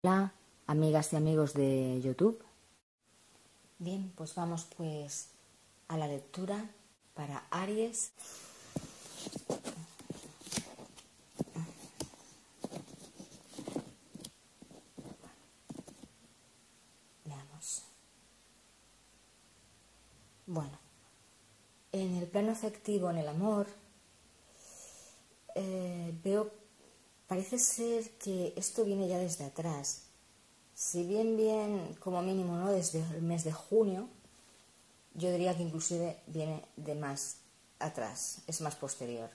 Hola, amigas y amigos de YouTube. Bien, pues vamos a la lectura para Aries. Veamos. Bueno, en el plano afectivo, en el amor, parece ser que esto viene ya desde atrás. Si bien, como mínimo, ¿no? Desde el mes de junio, yo diría que inclusive viene de más atrás, es más posterior.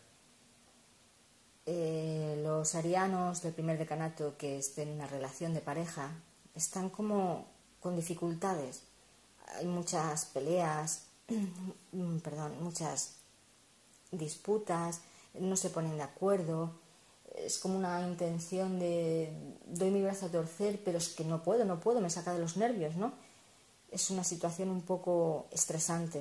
Los arianos del primer decanato que estén en una relación de pareja están como con dificultades. Hay muchas peleas, muchas disputas, no se ponen de acuerdo. Es como una intención de doy mi brazo a torcer, pero es que no puedo, me saca de los nervios, ¿no? Es una situación un poco estresante.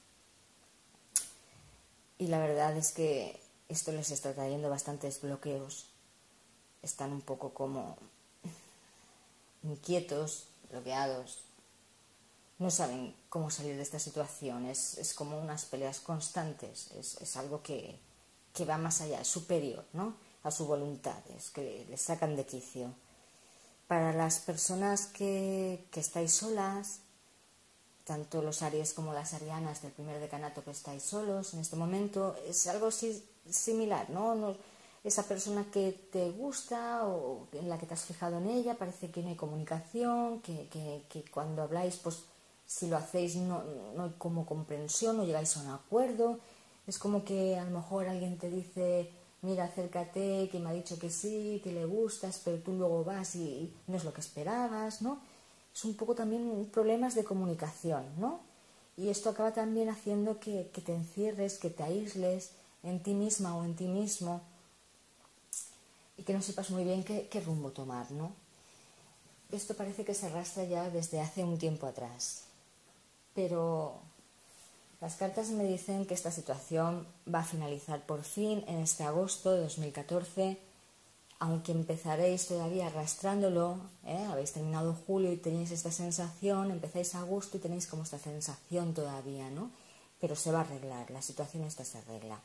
Y la verdad es que esto les está trayendo bastantes bloqueos. Están un poco como inquietos, bloqueados. No saben cómo salir de esta situación. Es como unas peleas constantes. Es algo que va más allá, es superior, ¿no? A su voluntad, es que les sacan de quicio. Para las personas que estáis solas, tanto los Aries como las Arianas del primer decanato que estáis solos en este momento, es algo similar, ¿no? Esa persona que te gusta o en la que te has fijado en ella, parece que no hay comunicación, que cuando habláis, pues si lo hacéis no hay como comprensión, no llegáis a un acuerdo. Es como que a lo mejor alguien te dice, mira, acércate, que me ha dicho que sí, que le gustas, pero tú luego vas y no es lo que esperabas, ¿no? Es un poco también problemas de comunicación, ¿no? Y esto acaba también haciendo que te encierres, que te aísles en ti misma o en ti mismo y que no sepas muy bien qué rumbo tomar, ¿no? Esto parece que se arrastra ya desde hace un tiempo atrás. Pero las cartas me dicen que esta situación va a finalizar por fin en este agosto de 2014, aunque empezaréis todavía arrastrándolo, habéis terminado julio y tenéis esta sensación, empezáis agosto y tenéis como esta sensación todavía, ¿no? Pero se va a arreglar, la situación esta se arregla.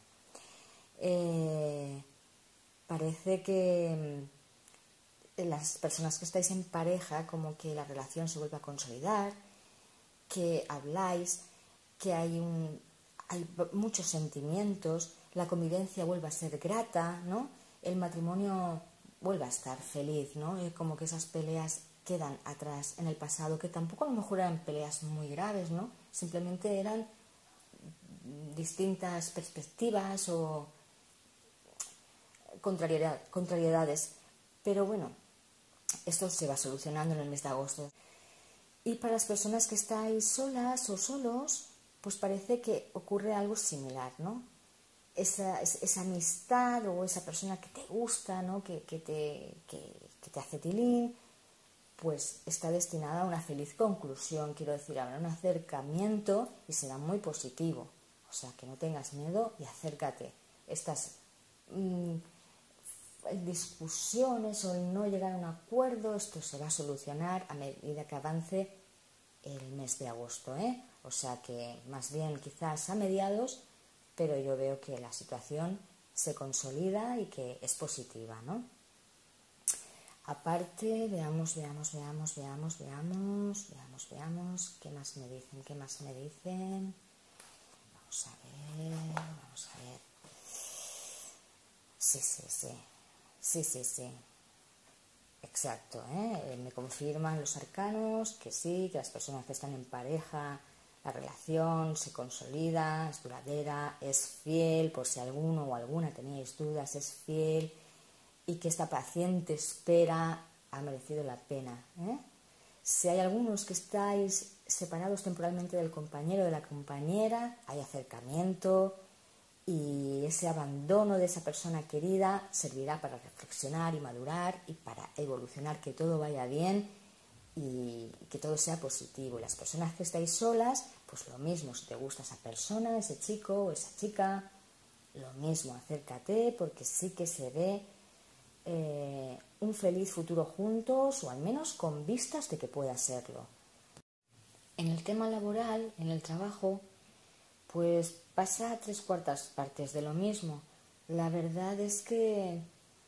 Parece que las personas que estáis en pareja, como que la relación se vuelve a consolidar, que habláis, que hay muchos sentimientos, la convivencia vuelve a ser grata, ¿no? El matrimonio vuelve a estar feliz, ¿no? Como que esas peleas quedan atrás en el pasado, que tampoco a lo mejor eran peleas muy graves, ¿no? Simplemente eran distintas perspectivas o contrariedades. Pero bueno, esto se va solucionando en el mes de agosto. Y para las personas que estáis solas o solos, pues parece que ocurre algo similar, ¿no? Esa amistad o esa persona que te gusta, ¿no? que te hace tilín, pues está destinada a una feliz conclusión, quiero decir, habrá un acercamiento y será muy positivo. O sea, que no tengas miedo y acércate. Estas discusiones o el no llegar a un acuerdo, esto se va a solucionar a medida que avance el mes de agosto, O sea que más bien quizás a mediados, pero yo veo que la situación se consolida y que es positiva, ¿no? Aparte, veamos, ¿qué más me dicen? Vamos a ver. Sí. Exacto, me confirman los arcanos que sí, que las personas que están en pareja, la relación se consolida, es duradera, es fiel, por si alguno o alguna teníais dudas, es fiel, y que esta paciente espera ha merecido la pena. Si hay algunos que estáis separados temporalmente del compañero o de la compañera, hay acercamiento, y ese abandono de esa persona querida servirá para reflexionar y madurar y para evolucionar, que todo vaya bien y que todo sea positivo. Y las personas que estáis solas, pues lo mismo, si te gusta esa persona, ese chico o esa chica, lo mismo, acércate, porque sí que se ve un feliz futuro juntos, o al menos con vistas de que pueda serlo. En el tema laboral, en el trabajo, pues pasa 3/4 de lo mismo. La verdad es que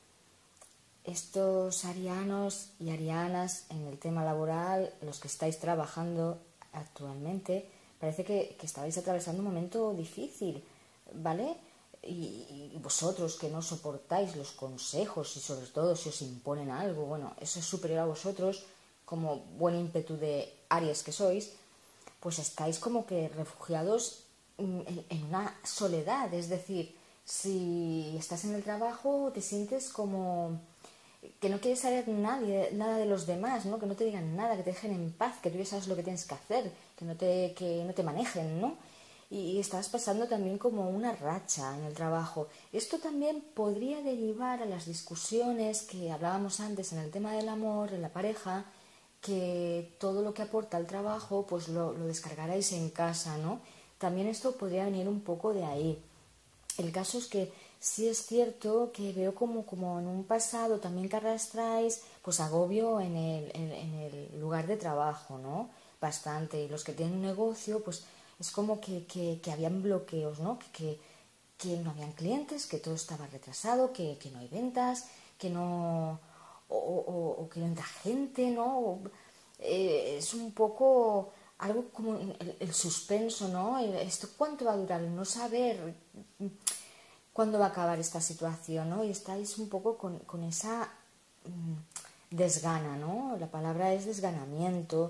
estos arianos y arianas en el tema laboral, los que estáis trabajando actualmente, parece que estabais atravesando un momento difícil, ¿vale? Y vosotros que no soportáis los consejos y sobre todo si os imponen algo, bueno, eso es superior a vosotros, como buen ímpetu de Aries que sois, pues estáis como que refugiados en una soledad. Es decir, si estás en el trabajo te sientes como que no quieres saber nada de los demás, ¿no? Que no te digan nada, que te dejen en paz, que tú ya sabes lo que tienes que hacer, que no te manejen, ¿no? Y estás pasando también como una racha en el trabajo. Esto también podría derivar a las discusiones que hablábamos antes en el tema del amor, en la pareja, que todo lo que aporta el trabajo pues lo descargaráis en casa, ¿no? También esto podría venir un poco de ahí. El caso es que sí es cierto que veo como en un pasado también que arrastráis pues agobio en el lugar de trabajo, ¿no? Bastante. Y los que tienen un negocio pues es como que habían bloqueos, ¿no? Que no habían clientes, que todo estaba retrasado, que no hay ventas, que no... o que no entra gente, ¿no? Es un poco algo como el suspenso, ¿no? Esto cuánto va a durar, el no saber cuándo va a acabar esta situación, ¿no? Y estáis un poco con esa desgana, ¿no? La palabra es desganamiento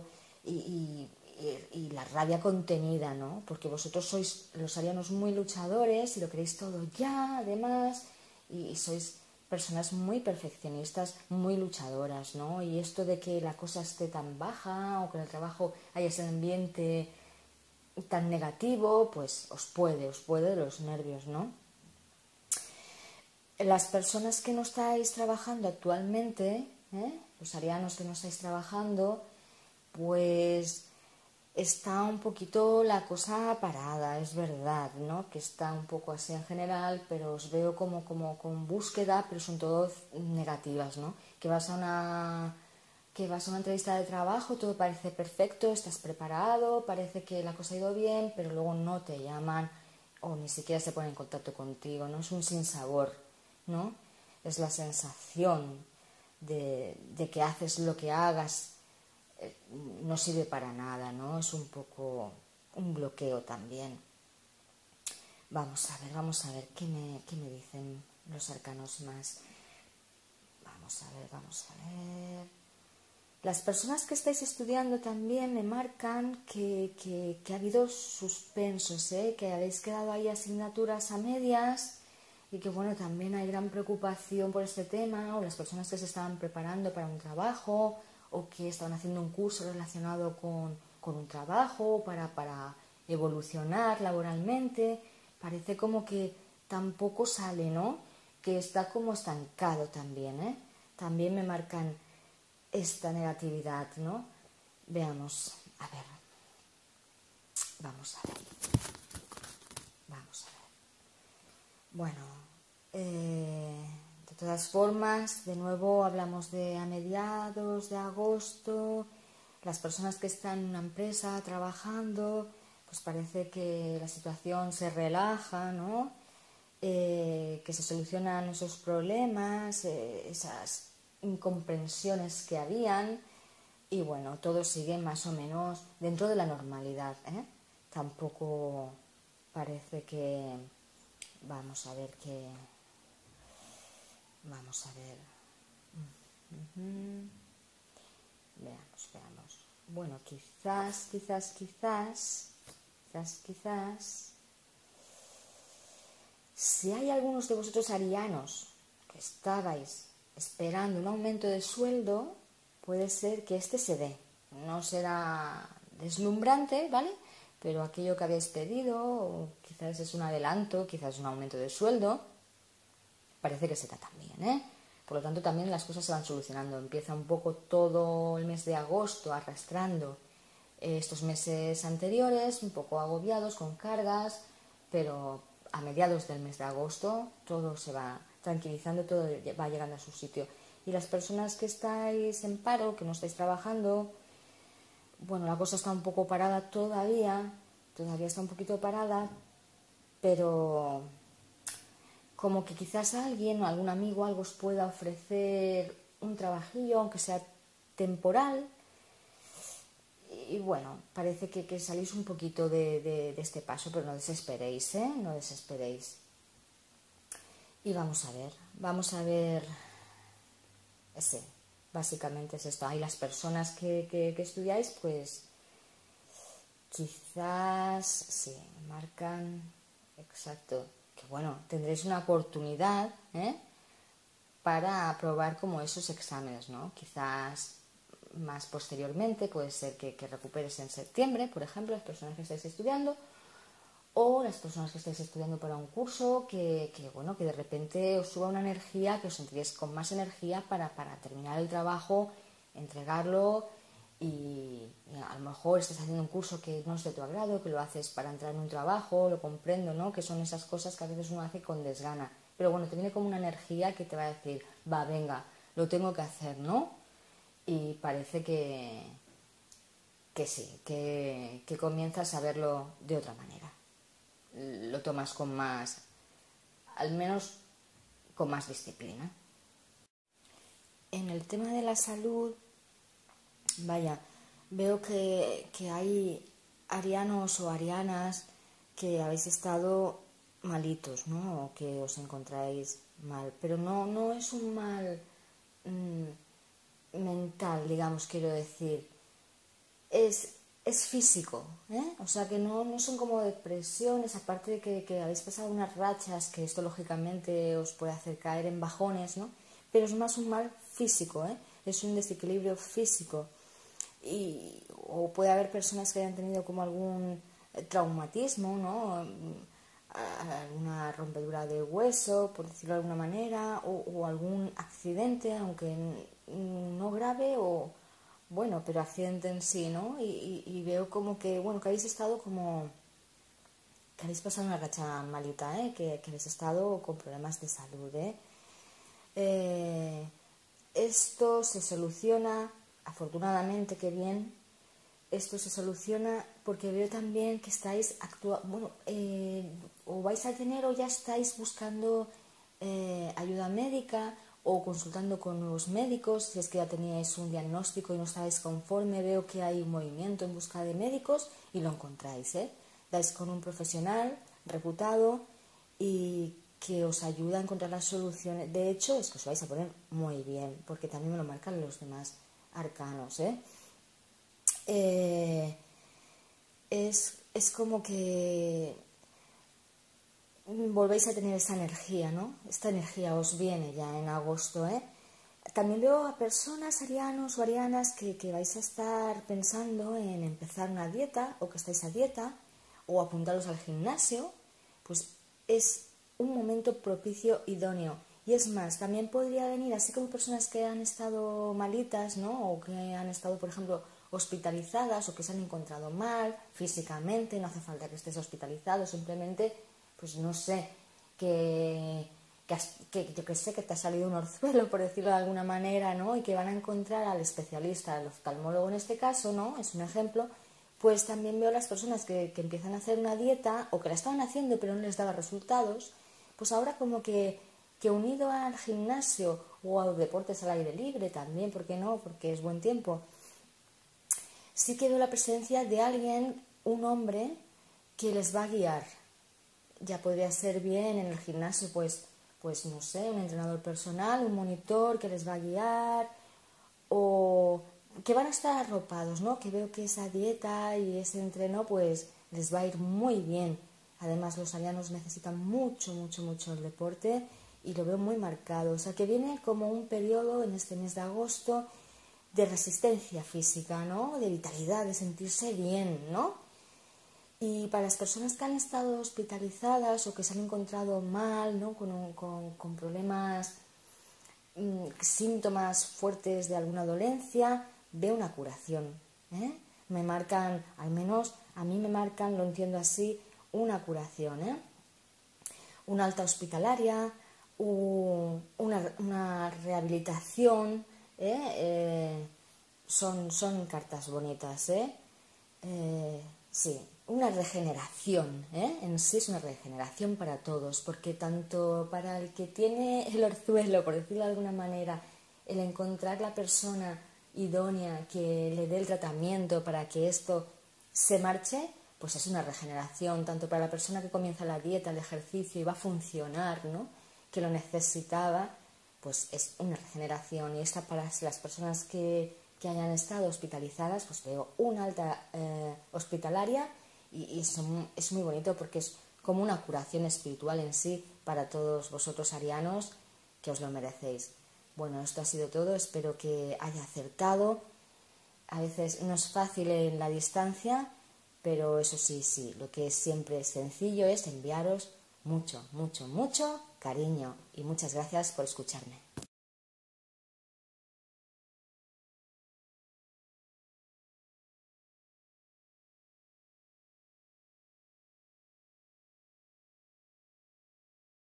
y la rabia contenida, ¿no? Porque vosotros sois los arianos muy luchadores y lo queréis todo ya, además, y sois personas muy perfeccionistas, muy luchadoras, ¿no? Y esto de que la cosa esté tan baja o que en el trabajo haya ese ambiente tan negativo, pues os puede de los nervios, ¿no? Las personas que no estáis trabajando actualmente, los arianos que no estáis trabajando, pues está un poquito la cosa parada, es verdad, ¿no? Que está un poco así en general, pero os veo como con búsqueda, pero son todas negativas, ¿no? Que vas a una entrevista de trabajo, todo parece perfecto, estás preparado, parece que la cosa ha ido bien, pero luego no te llaman o ni siquiera se ponen en contacto contigo, ¿no? Es un sinsabor, ¿no? Es la sensación de que haces lo que hagas, no sirve para nada, ¿no? Es un poco un bloqueo también. Vamos a ver, ¿qué me dicen los arcanos más? Vamos a ver. Las personas que estáis estudiando también me marcan que ha habido suspensos, que habéis quedado ahí asignaturas a medias y que bueno, también hay gran preocupación por este tema, o las personas que se estaban preparando para un trabajo o que estaban haciendo un curso relacionado con un trabajo para evolucionar laboralmente, parece como que tampoco sale, ¿no? Que está como estancado también, ¿eh? También me marcan esta negatividad, ¿no? Veamos, a ver. Vamos a ver. Bueno, de todas formas, de nuevo hablamos de a mediados de agosto, las personas que están en una empresa trabajando, pues parece que la situación se relaja, ¿no? Que se solucionan esos problemas, esas incomprensiones que habían y bueno, todo sigue más o menos dentro de la normalidad, ¿eh? Tampoco parece que... Vamos a ver. Veamos. Bueno, quizás, si hay algunos de vosotros arianos que estabais esperando un aumento de sueldo, puede ser que este se dé. No será deslumbrante, ¿vale? Pero aquello que habéis pedido, quizás es un adelanto, quizás es un aumento de sueldo, parece que se da también, ¿eh? Por lo tanto, también las cosas se van solucionando. Empieza un poco todo el mes de agosto arrastrando estos meses anteriores, un poco agobiados, con cargas, pero a mediados del mes de agosto todo se va tranquilizando, todo va llegando a su sitio. Y las personas que estáis en paro, que no estáis trabajando, bueno, la cosa está un poco parada todavía está un poquito parada, pero como que quizás alguien o algún amigo algo os pueda ofrecer un trabajillo, aunque sea temporal. Y bueno, parece que salís un poquito de este paso, pero no desesperéis, ¿eh? No desesperéis. Y vamos a ver, sí, básicamente es esto. Hay las personas que estudiáis, pues quizás, sí, marcan, exacto, que bueno, tendréis una oportunidad, para aprobar como esos exámenes, ¿no? Quizás más posteriormente puede ser que recuperes en septiembre, por ejemplo, las personas que estáis estudiando, o las personas que estáis estudiando para un curso, bueno, que de repente os suba una energía, que os sentiréis con más energía para terminar el trabajo, entregarlo, y a lo mejor estás haciendo un curso que no es de tu agrado, que lo haces para entrar en un trabajo, lo comprendo, ¿no? Que son esas cosas que a veces uno hace con desgana. Pero bueno, te viene como una energía que te va a decir, va, venga, lo tengo que hacer, ¿no? Y parece que sí, que comienzas a verlo de otra manera. Lo tomas con más, al menos con más disciplina. En el tema de la salud, vaya, veo que hay arianos o arianas que habéis estado malitos, ¿no? O que os encontráis mal, pero no es un mal mental, digamos, quiero decir. Es físico, ¿eh? O sea que no son como depresiones, aparte de que habéis pasado unas rachas, que esto lógicamente os puede hacer caer en bajones, ¿no? Pero es más un mal físico, ¿eh? Es un desequilibrio físico. O puede haber personas que hayan tenido como algún traumatismo, ¿no? Alguna rompedura de hueso, por decirlo de alguna manera, o algún accidente, aunque no grave, o bueno, pero accidente en sí, ¿no? Y veo como que, bueno, que habéis estado como, que habéis pasado una racha malita, ¿eh? Que habéis estado con problemas de salud, ¿eh? Esto se soluciona, afortunadamente, qué bien, esto se soluciona porque veo también que estáis actuando, o vais a tener o ya estáis buscando ayuda médica o consultando con nuevos médicos. Si es que ya teníais un diagnóstico y no estáis conforme, veo que hay un movimiento en busca de médicos y lo encontráis, ¿eh? Dais con un profesional reputado y que os ayuda a encontrar las soluciones. De hecho, es que os vais a poner muy bien, porque también me lo marcan los demás arcanos, ¿eh? Es como que volvéis a tener esa energía, ¿no? Esta energía os viene ya en agosto, ¿eh? También veo a personas, arianos o arianas, que vais a estar pensando en empezar una dieta, o que estáis a dieta, o apuntaros al gimnasio. Pues es un momento propicio, idóneo. Y es más, también podría venir, así como personas que han estado malitas, ¿no? O que han estado, por ejemplo, hospitalizadas, o que se han encontrado mal físicamente, no hace falta que estés hospitalizado, simplemente, pues no sé, que yo que sé, que te ha salido un orzuelo, por decirlo de alguna manera, ¿no? Y que van a encontrar al especialista, al oftalmólogo en este caso, ¿no? Es un ejemplo. Pues también veo las personas que empiezan a hacer una dieta, o que la estaban haciendo pero no les daba resultados, pues ahora como que unido al gimnasio o a los deportes al aire libre también, ¿por qué no? Porque es buen tiempo. Sí que veo la presencia de alguien, un hombre, que les va a guiar. Ya podría ser bien en el gimnasio, pues no sé, un entrenador personal, un monitor que les va a guiar, o que van a estar arropados, ¿no? Que veo que esa dieta y ese entreno pues les va a ir muy bien. Además, los arianos necesitan mucho el deporte y lo veo muy marcado. O sea, que viene como un periodo en este mes de agosto de resistencia física, ¿no? De vitalidad, de sentirse bien, ¿no? Y para las personas que han estado hospitalizadas o que se han encontrado mal, ¿no? Con problemas, síntomas fuertes de alguna dolencia, veo una curación, ¿eh? Me marcan, al menos a mí me marcan, lo entiendo así, una curación, ¿eh? Una alta hospitalaria una rehabilitación, son cartas bonitas, sí, una regeneración, en sí es una regeneración para todos, porque tanto para el que tiene el orzuelo, por decirlo de alguna manera, el encontrar la persona idónea que le dé el tratamiento para que esto se marche, pues es una regeneración, tanto para la persona que comienza la dieta, el ejercicio y va a funcionar, ¿no?, que lo necesitaba, pues es una regeneración. Y esta para las personas que hayan estado hospitalizadas, pues veo una alta hospitalaria y es muy bonito porque es como una curación espiritual en sí para todos vosotros arianos, que os lo merecéis. Bueno, esto ha sido todo, espero que haya acertado. A veces no es fácil en la distancia, pero eso sí, lo que es siempre sencillo es enviaros mucho, mucho, mucho cariño y muchas gracias por escucharme.